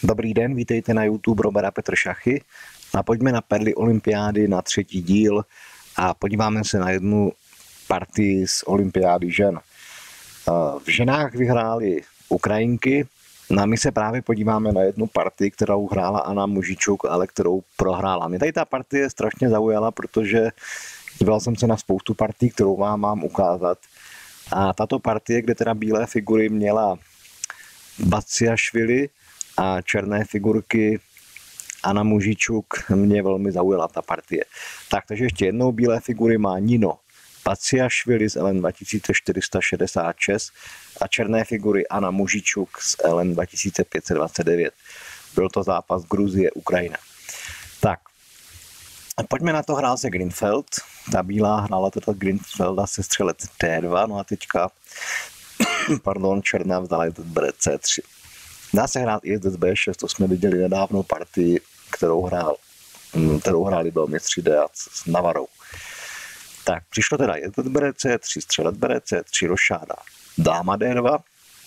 Dobrý den, vítejte na YouTube Robera Petr Šachy a pojďme na perly olympiády na třetí díl a podíváme se na jednu partii z olympiády žen. V ženách vyhrály Ukrajinky, no a my se právě podíváme na jednu partii, kterou hrála Anna Mužičuk, ale kterou prohrála. Mě tady ta partie strašně zaujala, protože díval jsem se na spoustu partií, kterou vám mám ukázat. A tato partie, kde teda bílé figury měla Batsiašvili a černé figurky Anna Mužičuk, mě velmi zaujala ta partie. Tak, takže ještě jednou bílé figury má Nino Batsiašvili z LN 2466 a černé figury Anna Mužičuk z LN 2529. Byl to zápas Gruzie-Ukrajina. Tak, pojďme na to, hrál se Grünfeld. Ta bílá hrála teda Grünfelda se střelec D2, no a teďka černá vzala jezd C3. Dá se hrát i jezd B6, to jsme viděli nedávno partii, kterou hráli velmistři Deac s Navarou. Tak, přišlo teda jezd bere C3, střelec bere C3, rošáda, dáma D2.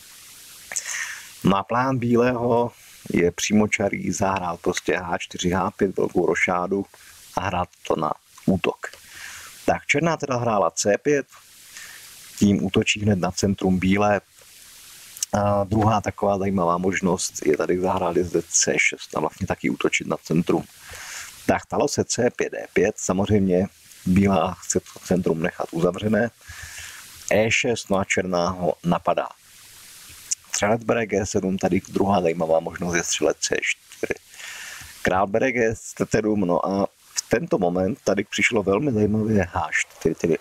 Na plán bílého je přímočarý zahrát prostě H4, H5, velkou rošádu a hrát to na útok. Tak, černá teda hrála C5, tím útočí hned na centrum bílé. A druhá taková zajímavá možnost je tady zahrát jezd C6 a vlastně taky útočit na centrum. Tak, stalo se C5, D5, samozřejmě bílá chce centrum nechat uzavřené. E6, no a černá ho napadá. Střelec bere G7, tady druhá zajímavá možnost je střelec C4. Král bere G7, no a v tento moment tady přišlo velmi zajímavé H4, tedy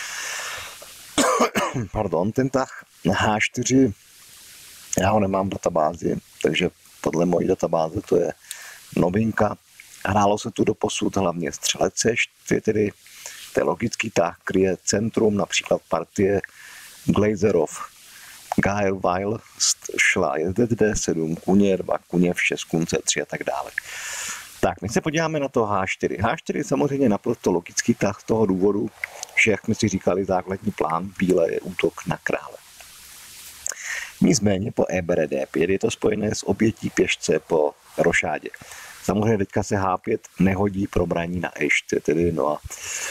ten tah H4, já ho nemám v databázi, takže podle mojí databáze to je novinka. Hrálo se tu doposud hlavně střelec C4, tedy to je logický tah, kryje centrum, například partie Glazerov, Gael Weil šla jezd D7, kuně 2, kuně v6, kun C3 a tak dále. Tak, my se podíváme na to H4. H4 je samozřejmě naprosto logický tah z toho důvodu, že, jak jsme si říkali, základní plán bílé je útok na krále. Nicméně po E bere D5 je to spojené s obětí pěšce po rošádě. Samozřejmě teďka se H5 nehodí pro braní na E4, tedy no a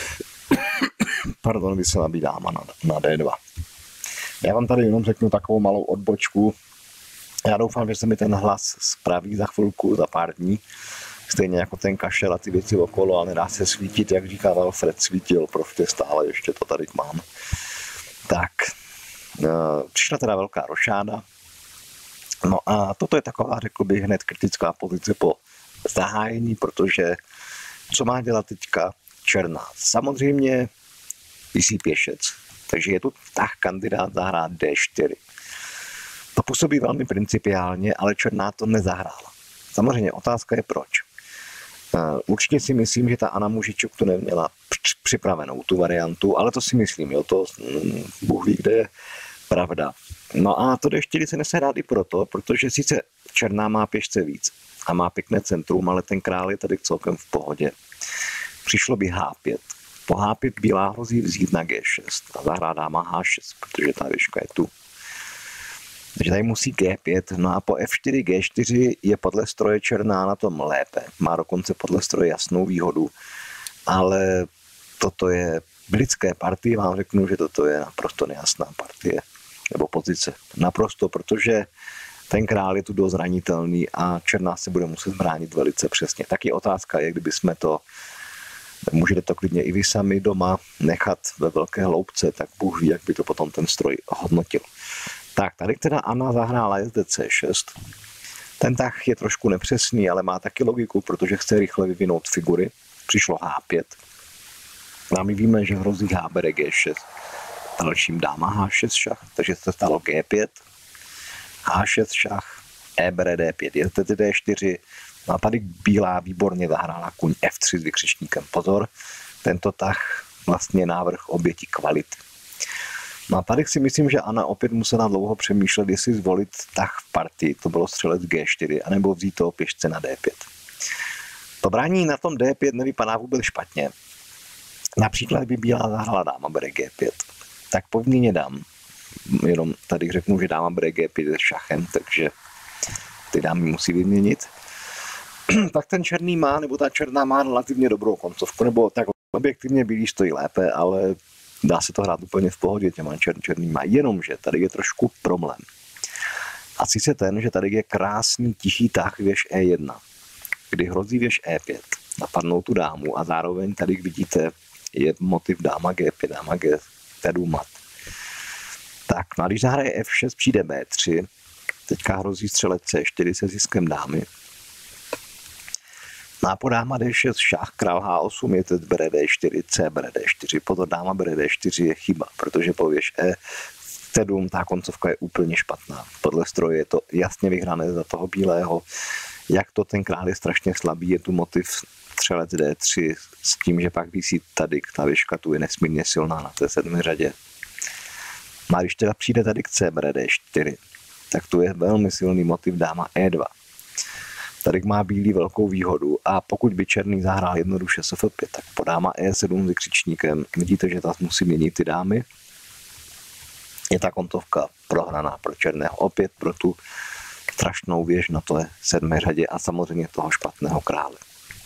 vysela by dáma na D2. Já vám tady jenom řeknu takovou malou odbočku. Já doufám, že se mi ten hlas spraví za chvilku, za pár dní. Stejně jako ten kašel a ty věci okolo, a nedá se svítit, jak říká Alfred, svítil, prostě stále ještě to tady mám. Tak, přišla teda velká rošáda. No a toto je taková, řekl bych, hned kritická pozice po zahájení, protože co má dělat teďka černá? Samozřejmě visí pěšec, takže je tu tah kandidát zahrát D4. To působí velmi principiálně, ale černá to nezahrála. Samozřejmě otázka je proč. Určitě si myslím, že ta Anna Mužičuk to neměla připravenou, tu variantu, ale to si myslím, jo, to Bůh ví, kde je pravda. No a to D4 se nese rád i proto, protože sice černá má pěšce víc a má pěkné centrum, ale ten král je tady celkem v pohodě. Přišlo by H5. Po H5 bílá hrozí vzít na G6 a zahrá dáma H6, protože ta věžka je tu. Takže tady musí G5, no a po F4, G4 je podle stroje černá na tom lépe. Má dokonce podle stroje jasnou výhodu, ale toto je v lidské partii, vám řeknu, že toto je naprosto nejasná partie, nebo pozice. Naprosto, protože ten král je tu dost zranitelný a černá se bude muset bránit velice přesně. Taky otázka je, kdyby jsme to, můžete to klidně i vy sami doma nechat ve velké hloubce, tak Bůh ví, jak by to potom ten stroj hodnotil. Tak, tady teda Anna zahrála jezd C6. Ten tah je trošku nepřesný, ale má taky logiku, protože chce rychle vyvinout figury. Přišlo H5. A my víme, že hrozí H bere G6. Dalším dáma H6 šach, takže se stalo G5. H6 šach, E bere D5, jezd D4. No a tady bílá výborně zahrála kuň F3 s vykřičníkem. Pozor, tento tah vlastně návrh oběti kvality. No a tady si myslím, že Anna opět musela dlouho přemýšlet, jestli zvolit tah v partii, to bylo střelec G4, anebo vzít toho pěšce na D5. To brání na tom D5 nevypadá vůbec špatně. Například by bílá zahrála dáma bere G5. Tak povinně dám. Jenom tady řeknu, že dáma bere G5 s šachem, takže ty dámy musí vyměnit, tak ten černý má, nebo ta černá má relativně dobrou koncovku, nebo tak objektivně bílý stojí lépe, ale dá se to hrát úplně v pohodě těma černýma, jenomže tady je trošku problém. A sice ten, že tady je krásný tichý tah věž E1, kdy hrozí věž E5, napadnou tu dámu a zároveň tady vidíte je motiv dáma G5, dáma G7 mat. Tak, no a když zahraje F6, přijde B3, teďka hrozí střelec C4 se ziskem dámy. No a po dáma D6 šach, král H8, je teď bere D4, C bere D4, potom dáma bere D4 je chyba, protože po věž E7 ta koncovka je úplně špatná. Podle stroje je to jasně vyhrané za toho bílého. Jak to ten král je strašně slabý, je tu motiv střelec D3 s tím, že pak visí tady ta věžka, tu je nesmírně silná na té 7. řadě. A když teda přijde tady k C bere D4, tak tu je velmi silný motiv dáma E2. Tady má bílý velkou výhodu a pokud by černý zahrál jednoduše F5, tak po dáma E7 s vykřičníkem vidíte, že ta musí měnit ty dámy. Je ta kontovka prohraná pro černého opět pro tu strašnou věž na té 7. řadě a samozřejmě toho špatného krále.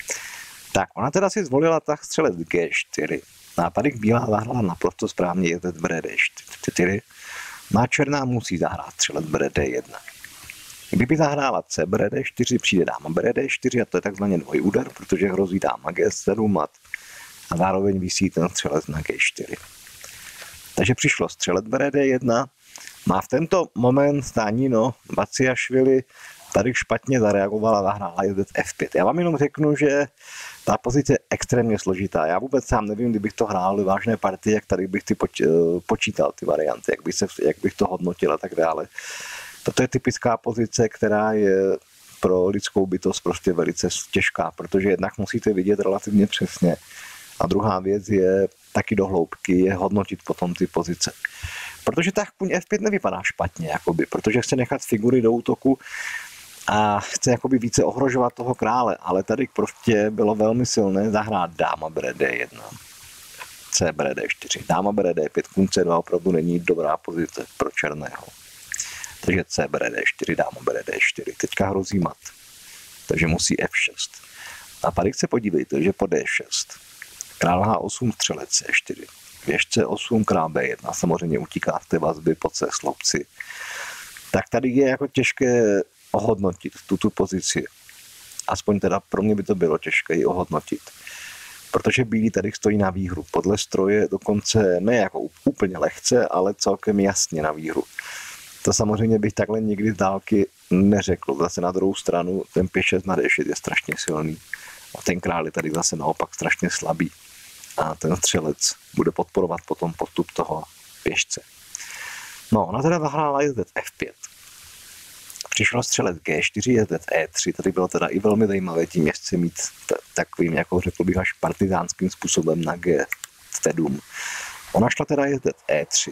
Tak, ona teda si zvolila tak střelec G4. A tady bílá zahrála naprosto správně, je bere D4. Má černá musí zahrát střelec bere D1. Kdyby zahrála C bere D4, přijde dáma bere D4 a to je takzvaně dvojúder, protože hrozí dáma G7 mat a zároveň visí ten střelec na G4. Takže přišlo střelec bere D1, má v tento moment Stanino Baciašvili tady špatně zareagovala, zahrála jezdec F5. Já vám jenom řeknu, že ta pozice je extrémně složitá. Já vůbec sám nevím, kdybych to hrál vážné partie, jak tady bych počítal ty varianty, jak bych to hodnotil a tak dále. Toto je typická pozice, která je pro lidskou bytost prostě velice těžká, protože jednak musíte vidět relativně přesně. A druhá věc je taky do hloubky, je hodnotit potom ty pozice. Protože ta kůň F5 nevypadá špatně, jakoby, protože chce nechat figury do útoku a chce jakoby více ohrožovat toho krále, ale tady prostě bylo velmi silné zahrát dáma bere D1, C bere D4, dáma bere D5, kůň C2 opravdu není dobrá pozice pro černého. Takže C bere D4, dáma bere D4, teďka hrozí mat, takže musí F6. A tady se podívejte, že po D6, král H8, střelec C4, věž C8, král B1, samozřejmě utíká v té vazby po C sloupci. Tak tady je jako těžké ohodnotit tuto pozici. Aspoň teda pro mě by to bylo těžké ji ohodnotit. Protože bílý tady stojí na výhru. Podle stroje dokonce ne jako úplně lehce, ale celkem jasně na výhru. To samozřejmě bych takhle nikdy z dálky neřekl. Zase na druhou stranu ten P6 na D6 je strašně silný. A ten král je tady zase naopak strašně slabý. A ten střelec bude podporovat potom postup toho pěšce. No, ona teda zahrála jezdec F5. Přišel střelec G4, jezdec E3, tady bylo teda i velmi zajímavé tím jezdce mít takovým, jako řekl bych, až partizánským způsobem na G7. Ona šla teda jezdec E3,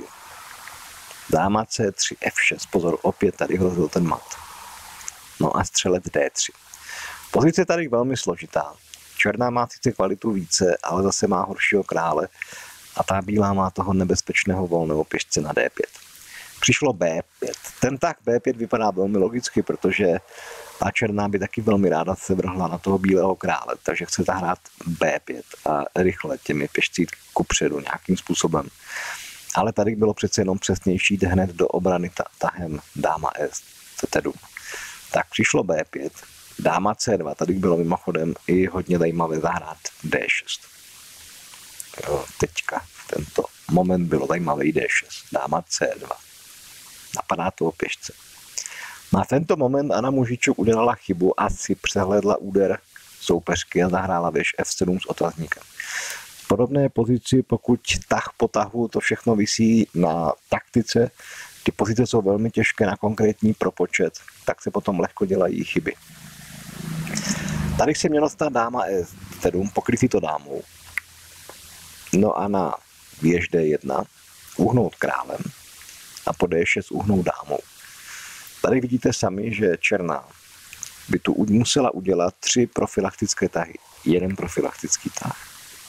dáma C3, F6, pozor, opět tady hrozil ten mat. No a střelec D3. Pozice je tady velmi složitá. Černá má sice kvalitu více, ale zase má horšího krále a ta bílá má toho nebezpečného volného pěšce na D5. Přišlo B5. Ten tah B5 vypadá velmi logicky, protože ta černá by taky velmi ráda se vrhla na toho bílého krále, takže chce zahrát B5 a rychle těmi pěšci kupředu nějakým způsobem. Ale tady bylo přece jenom přesnější jít hned do obrany tahem dáma S7. Tak přišlo B5, dáma C2, tady bylo mimochodem i hodně zajímavé zahrát D6. Jo, teďka tento moment bylo zajímavý D6, dáma C2. Napadá toho pěšce. Na tento moment Anna Mužičuk udělala chybu, asi přehlédla úder soupeřky a zahrála věž F7 s otazníkem. V podobné pozici, pokud tah po tahu to všechno visí na taktice, ty pozice jsou velmi těžké na konkrétní propočet, tak se potom lehko dělají chyby. Tady se mělo stát dáma E7, pokrytý to dámou. No a na věž D1 uhnout králem a po D6 uhnout dámou. Tady vidíte sami, že černá by tu musela udělat 3 profilaktické tahy. Jeden profilaktický tah,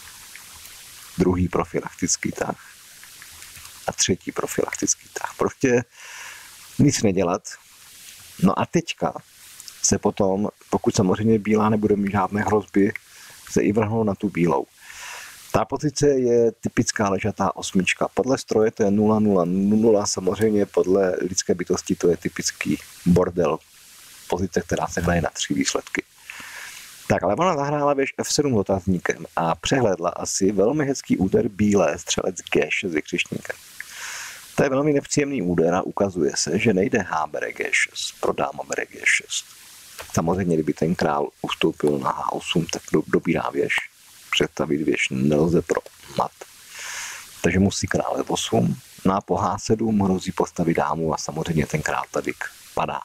druhý profilaktický tah a třetí profilaktický tah. Prostě nic nedělat. No a teďka se potom, pokud samozřejmě bílá nebude mít žádné hrozby, se i vrhnou na tu bílou. Ta pozice je typická ležatá osmička. Podle stroje to je 0-0-0, samozřejmě podle lidské bytosti to je typický bordel. Pozice, která se hraje na 3 výsledky. Tak, ale ona zahrála věž F7 otazníkem a přehlédla asi velmi hezký úder bílé střelec G6 s vykřičníkem. To je velmi nepříjemný úder a ukazuje se, že nejde H bere G6, pro dáma bere G6. Samozřejmě, kdyby ten král ustoupil na H8, tak dobírá věž. Představit věž nelze pro mat. Takže musí král F8, no a po H7 hrozí postavit dámu a samozřejmě ten král tady padá.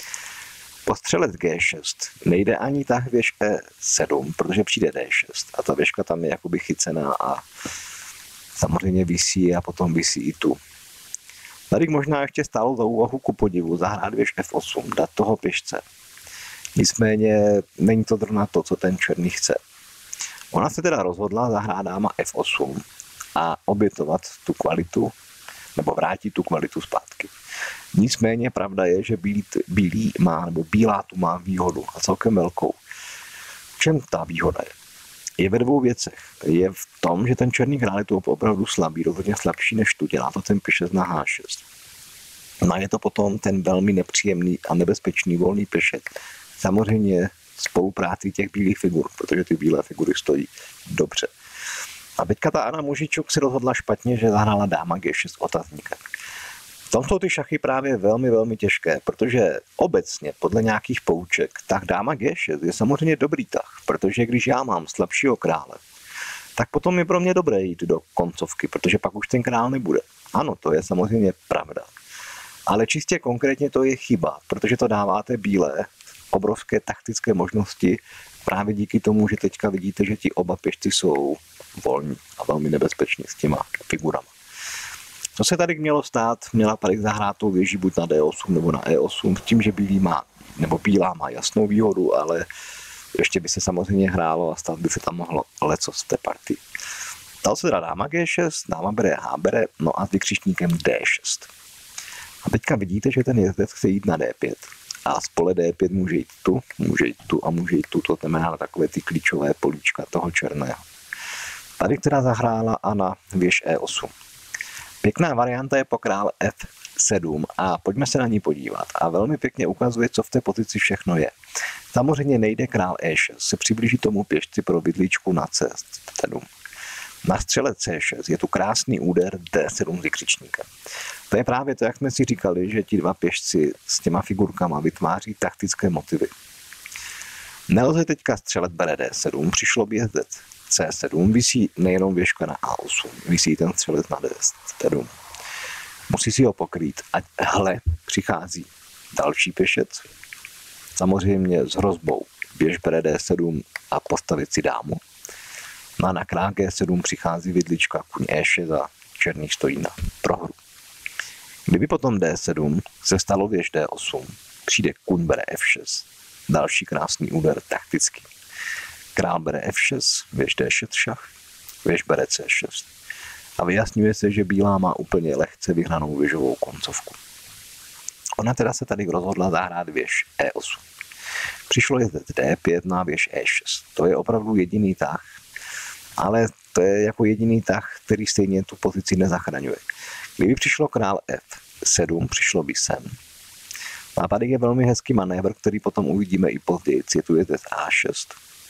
Po střelec G6 nejde ani tak věž E7, protože přijde D6 a ta věžka tam je jakoby chycená a samozřejmě visí a potom visí i tu. Tady možná ještě stálo za úvahu ku podivu zahrát věž F8, dát toho pěšce. Nicméně není to zrovna to, co ten černý chce. Ona se teda rozhodla zahrát dáma F8 a obětovat tu kvalitu, nebo vrátit tu kvalitu zpátky. Nicméně pravda je, že bílý má, nebo bílá tu má výhodu a celkem velkou. V čem ta výhoda je? Je ve 2 věcech. Je v tom, že ten černý král je tu opravdu slabý, rozhodně slabší než tu, dělá to ten pěšec na H6. No a je to potom ten velmi nepříjemný a nebezpečný volný pěšec. Samozřejmě spolupráci těch bílých figur, protože ty bílé figury stojí dobře. A teďka ta Anna Mužičuk si rozhodla špatně, že zahrála dáma G6 otazníkem. V tom jsou ty šachy právě velmi, velmi těžké, protože obecně podle nějakých pouček, tak dáma G6 je samozřejmě dobrý tah, protože když já mám slabšího krále, tak potom je pro mě dobré jít do koncovky, protože pak už ten král nebude. Ano, to je samozřejmě pravda. Ale čistě konkrétně to je chyba, protože to dáváte bílé obrovské taktické možnosti právě díky tomu, že teďka vidíte, že ti oba pěšci jsou volní a velmi nebezpeční s těma figurama. Co se tady mělo stát? Měla tady zahrát tou věží buď na D8 nebo na E8 s tím, že bílá má jasnou výhodu, ale ještě by se samozřejmě hrálo a stát by se tam mohlo lecos v té partii. Dal se teda dáma G6, dáma bere H bere, no a s vykřičníkem D6. A teďka vidíte, že ten jezdec chce jít na D5. A z pole D5 může jít tu a může jít tu, to znamená na takové ty klíčové políčka toho černého. Tady teda zahrála Anna věž E8. Pěkná varianta je po král F7 a pojďme se na ní podívat. A velmi pěkně ukazuje, co v té pozici všechno je. Samozřejmě nejde král E6, se přiblíží tomu pěšci pro vidličku na C7. Na střele C6 je tu krásný úder D7 s vykřičníkem. To je právě to, jak jsme si říkali, že ti dva pěšci s těma figurkama vytváří taktické motivy. Nelze teďka střelet bere D7, přišlo by jezdec C7, visí nejenom věžka na A8, visí ten střelec na D7. Musí si ho pokrýt a hle, přichází další pěšec, samozřejmě s hrozbou běž bere D7 a postavit si dámu. No a na král G7 přichází vidlička kuň E6 a černý stojí na prohru. Kdyby potom D7 se stalo věž D8, přijde kuň bere F6, další krásný úder taktický. Král bere F6, věž D6 šach, věž bere C6. A vyjasňuje se, že bílá má úplně lehce vyhranou věžovou koncovku. Ona teda se tady rozhodla zahrát věž E8. Přišlo jezdec D5 na věž E6. To je opravdu jediný tah, ale to je jako jediný tah, který stejně tu pozici nezachraňuje. Kdyby přišlo král F7, přišlo by sem. A tady je velmi hezký manévr, který potom uvidíme i později. Je tu jezdec A6.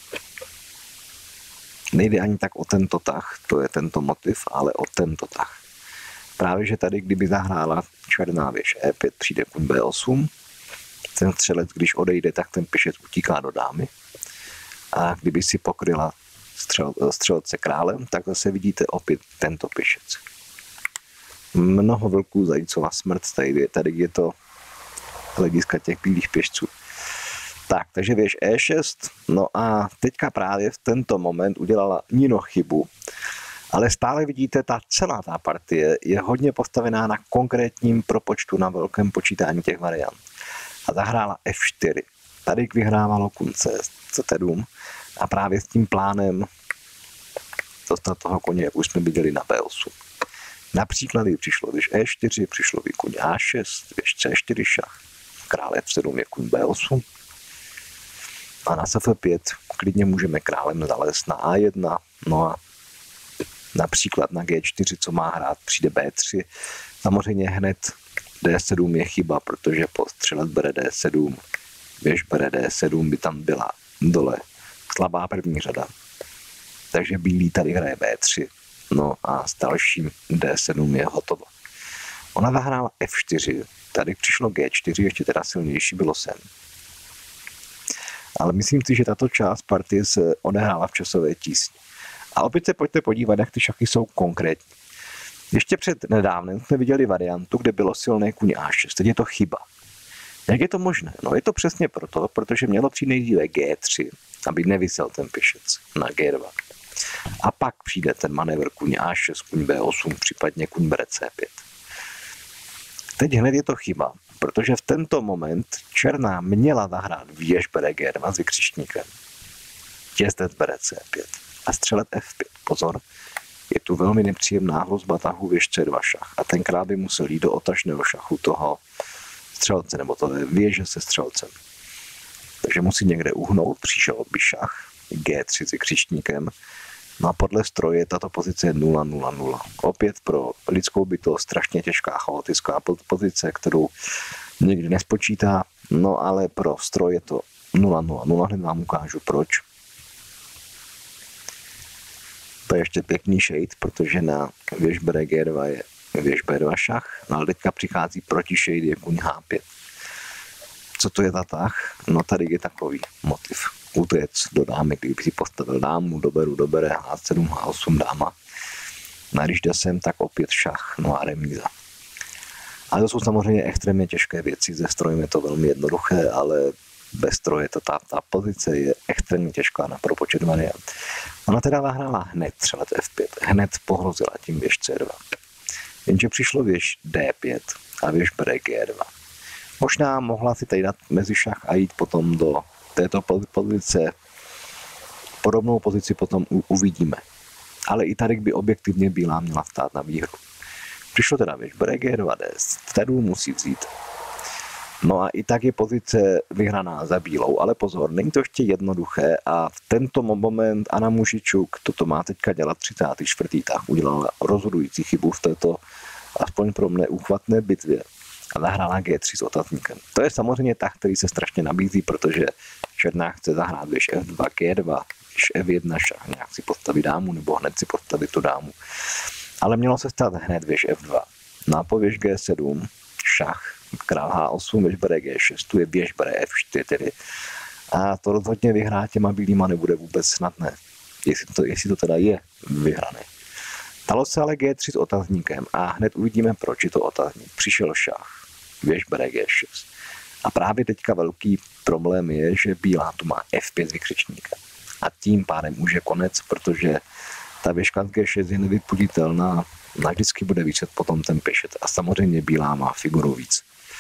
Nejde ani tak o tento tah, to je tento motiv, ale o tento tah. Právě, že tady, kdyby zahrála černá věž E5, přijde kuň B8. Ten střelec, když odejde, tak ten pěšec utíká do dámy. A kdyby si pokryla střelce králem, tak zase vidíte opět tento pěšec. Mnoho vlků, zajícova smrt, tady je to hlediska těch bílých pěšců. Tak, takže věž E6, no a teďka právě v tento moment udělala Nino chybu, ale stále vidíte, celá ta partie je hodně postavená na konkrétním propočtu, na velkém počítání těch variant. A zahrála F4. Tady vyhrávalo kuň C7 a právě s tím plánem dostat toho koně, jak už jsme viděli na B8. Například, když přišlo věž E4, přišlo by kuň A6, věž C4 šach, král F7 je kuň B8. A na SF5 klidně můžeme králem zalézt na A1, no a například na G4, co má hrát, přijde B3. Samozřejmě hned D7 je chyba, protože postřelec bere D7, věž bere D7, by tam byla dole slabá první řada. Takže bílý tady hraje B3, no a s dalším D7 je hotovo. Ona zahrála F4, tady přišlo G4, ještě teda silnější bylo sem. Ale myslím si, že tato část partie se odehrála v časové tísni. A opět se pojďte podívat, jak ty šachy jsou konkrétní. Ještě před nedávnem jsme viděli variantu, kde bylo silné kůň A6. Teď je to chyba. Jak je to možné? No je to přesně proto, protože mělo přijít nejdříve G3, aby nevysel ten pěšec na G2. A pak přijde ten manévr kůň A6, kůň B8, případně kůň bere C5. Teď hned je to chyba, protože v tento moment černá měla zahrát věž bere G2 s vykřičníkem. Jezdec bere C5 a střelet F5. Pozor, je tu velmi nepříjemná hrozba tahu věž C2 šach a tenkrát by musel jít do otažného šachu toho střelce, nebo to je věže se střelcem. Takže musí někde uhnout, přišel by šach G3 s vykřičníkem. No a podle stroje tato pozice je 0-0-0. Opět pro lidskou bytost strašně těžká chaotická pozice, kterou někdy nespočítá, no ale pro stroj je to 0-0-0, hned vám ukážu proč. To je ještě pěkný shade, protože na věž bere G2 je věž B2 šach, no ale teďka přichází proti shade je kůň H5. Co to je za tah? No tady je takový motiv. Útoc do dámy, kdyby si postavil dámu, dobere H7, H8 dáma. No a když jde sem, tak opět šach, no a remíza. Ale to jsou samozřejmě extrémně těžké věci, ze strojem je to velmi jednoduché, ale bez stroje ta pozice je extrémně těžká na propočet variant. Ona teda zahrála hned střelet F5, hned pohrozila tím věž C2. Jenže přišlo věž D5 a věž bere G2. Možná mohla si tady dát mezi šach a jít potom do této pozice. Podobnou pozici potom uvidíme. Ale i tady by objektivně bílá měla stát na výhru. Přišlo teda věž bere G2, tady musí vzít. No a i tak je pozice vyhraná za bílou, ale pozor, není to ještě jednoduché a v tento moment Anna Mužičuk, toto má teďka dělat 34. tah, udělala rozhodující chybu v této, aspoň pro mne, úchvatné bitvě a zahrála G3 s otazníkem. To je samozřejmě tah, který se strašně nabízí, protože černá chce zahrát věž F2, G2, věž F1 šach, nějak si postavit dámu nebo hned si postavit tu dámu. Ale mělo se stát hned věž F2. No a po věž G7 šach, král H8, věž bere G6, tu je věž bere F4. A to rozhodně vyhrát těma bílýma nebude vůbec snadné, jestli to teda je vyhrané. Dalo se ale G3 s otazníkem a hned uvidíme, proč je to otazník. Přišel šach, věž bere G6. A právě teďka velký problém je, že bílá tu má F5 s vykřičníkem. A tím pádem už je konec, protože ta věžka z G6 je nevypuditelná, vždycky bude vyset potom ten pěšec a samozřejmě bílá má figuru víc.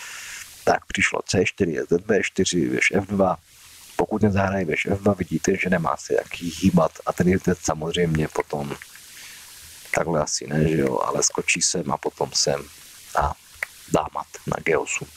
Tak přišlo C4, jezdec B4, věž F2. Pokud nezahraje věž F2, vidíte, že nemá se jaký hýbat a ten jezdec samozřejmě potom takhle asi ne, že jo, ale skočí sem a potom sem a dá mat na G8.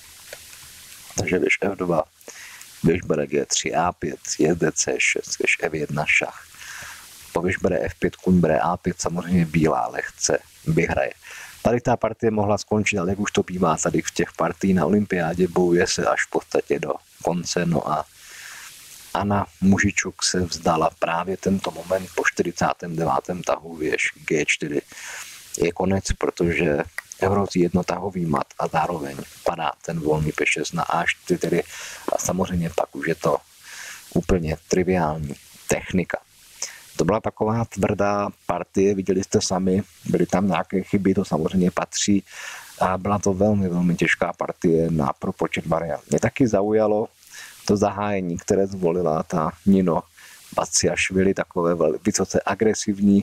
Takže věž F2, věž bere G3, A5, jezdec C6, věž F1 šach. Po věž bere F5, kůň bere A5, samozřejmě bílá lehce vyhraje. Tady ta partie mohla skončit, ale jak už to bývá tady v těch partií na olympiádě, bojuje se až v podstatě do konce, no a Anna Mužičuk se vzdala právě tento moment po 49. tahu věž G4. Je konec, protože hrozí jednotahový mat a zároveň padá ten volný pěšec na A4 a samozřejmě pak už je to úplně triviální technika. To byla taková tvrdá partie, viděli jste sami, byly tam nějaké chyby, to samozřejmě patří a byla to velmi, velmi těžká partie na propočet variant. Mě taky zaujalo to zahájení, které zvolila ta Nino Baciašvili, takové vysoce agresivní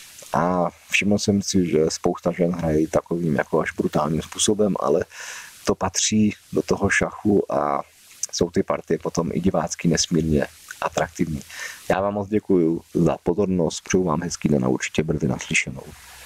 a všiml jsem si, že spousta žen hrají takovým jako až brutálním způsobem, ale to patří do toho šachu a jsou ty partie potom i divácky nesmírně atraktivní. Já vám moc děkuju za pozornost, přeju vám hezký den a určitě brzy naslyšenou.